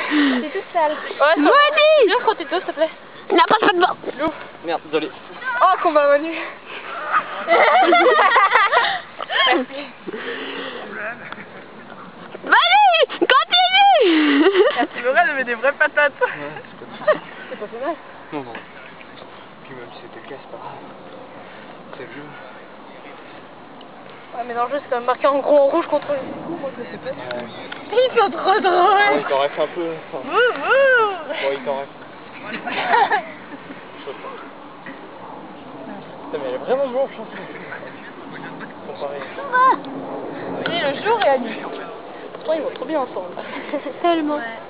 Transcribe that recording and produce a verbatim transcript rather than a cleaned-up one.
T'es toute sale. Ouais, Manu! Viens frotter toi, s'il te plaît. N'a pas de bain. Lou. Merde, désolé. Oh, combat Manu. Manu! Continue! C'est vrai, elle met des vraies patates. Ouais, C'est pas fait mal. non, non. Puis même si c'était le cas, c'est pas grave. C'est le jeu. Ouais, mais dans le jeu, c'est quand même marqué en gros en rouge contre les coups. Moi, je sais pas. Ouais. Ils sont trop Ouais, drôles. il t'en reste un peu. Enfin, Wouh, wouh. bon, il t'en reste. Putain, mais elle est vraiment blanche, hein. Comparé. Vous voyez, le jour et la nuit. Pourtant, ils vont trop bien ensemble. Tellement. Ouais.